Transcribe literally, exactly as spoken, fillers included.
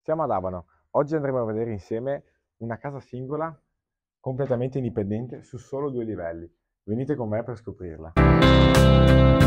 Siamo ad Abano. Oggi andremo a vedere insieme una casa singola, completamente indipendente, su solo due livelli. Venite con me per scoprirla.